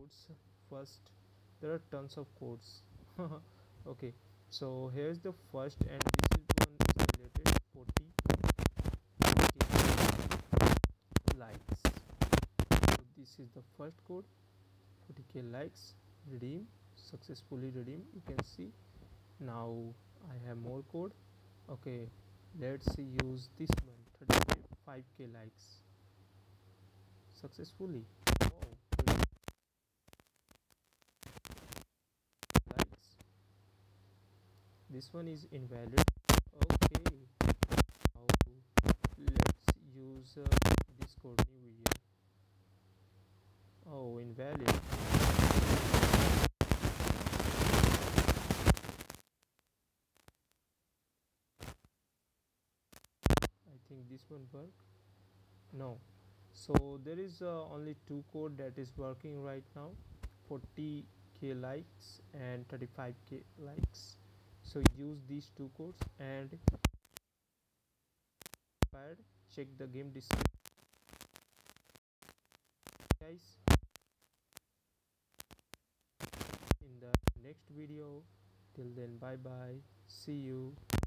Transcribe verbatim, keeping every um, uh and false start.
codes. First, there are tons of codes. Okay, so here's the first, and this is one is related forty likes. So this is the first code, forty k likes, redeem, successfully redeem. You can see now I have more code. Okay, let's use this one, thirty-five k likes successfully. Wow, likes. This one is invalid. Okay, now let's use uh, this code new year. Oh, invalid. I think this one work. No, so there is uh, only two code that is working right now, forty k likes and thirty-five k likes. So use these two codes and check the game description, guys. In the next video, till then, bye bye, see you.